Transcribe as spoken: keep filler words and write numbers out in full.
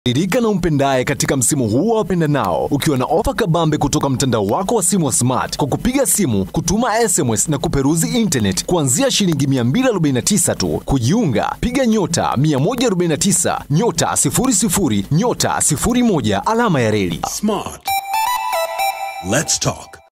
Kutiririka na umpendaye katika msimu huu wa wapendanao, ukiwa na ofa kabambe kutoka mtandao wako wa simu wa smart kwa kupiga simu, kutuma S M S na kuperuzi internet kuanzia shilingi mia mbili arobaini na tisa tu. Kujiunga, piga nyota mia moja arobaini na tisa nyota sifuri sifuri nyota sifuri moja alama ya reli. Smart. Let's talk.